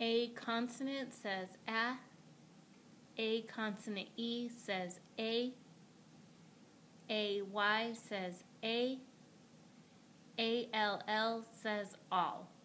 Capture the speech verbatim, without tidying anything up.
A consonant says A. A consonant E says A. A Y says A. A L L says all.